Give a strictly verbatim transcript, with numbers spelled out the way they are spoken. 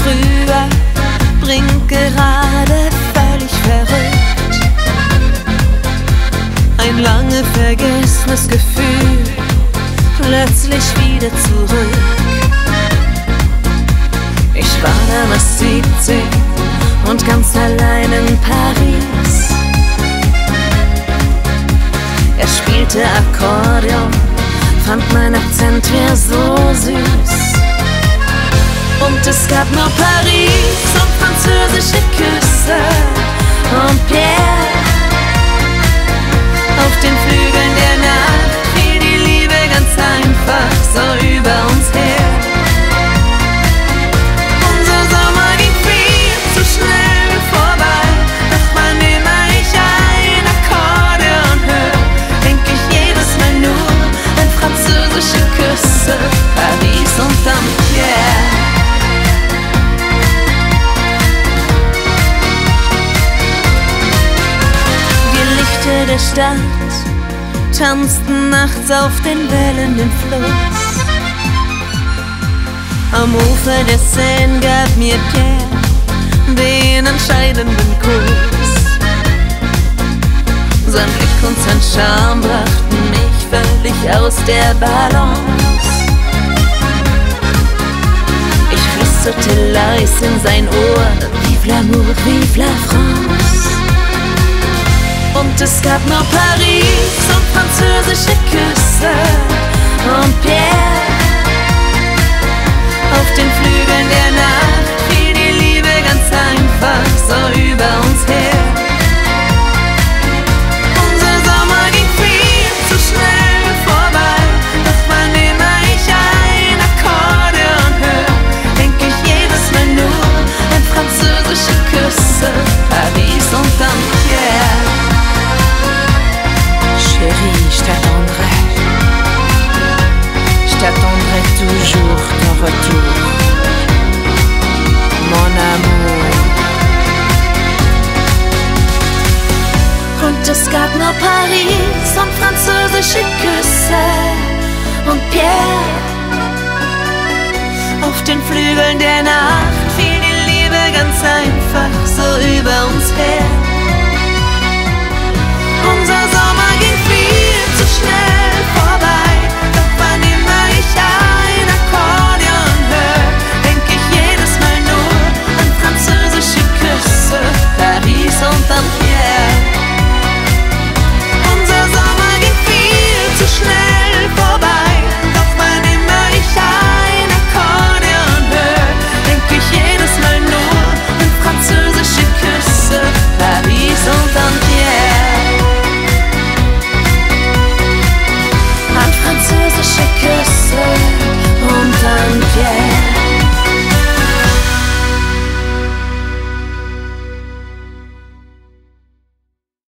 früher bringt gerade völlig verrückt. Ein lange vergessenes Gefühl, plötzlich wieder zurück. Ich war damals siebzehn und ganz allein in Paris. Er spielte Akkordeon, fand mein Akzent wär so süß. Und es gab nur Paris und französische Küsse und Pierre. Auf den Flügeln der Nacht fiel die Liebe ganz einfach so über uns her. Unser Sommer ging viel zu schnell vorbei, doch wann immer ich ein Akkordeon hör, denk ich jedes Mal nur an französische Küsse, Paris und dann Pierre. Der Stadt tanzten nachts auf den Wellen im Fluss. Am Ufer der Seine gab mir Pierre den entscheidenden Kuss. Sein Blick und sein Charme brachten mich völlig aus der Balance. Ich flüsterte leise in sein Ohr: Vive l'amour, vive la France. Und es gab nur Paris und französische Küsse und Pierre. Auf den Flügeln der Nacht fiel die Liebe ganz einfach so über uns her. Unser Sommer ging viel zu schnell vorbei, doch wann immer ich ein Akkordeon hör, denk ich jedes Mal nur an französische Küsse, Paris und dann Pierre. Chérie, je t'attendrai, je t'attendrai toujours ton retour, mon amour. Und es gab nur Paris und französische Küsse und Pierre. Auf den Flügeln der Nacht fiel die Liebe ganz einfach so über uns her.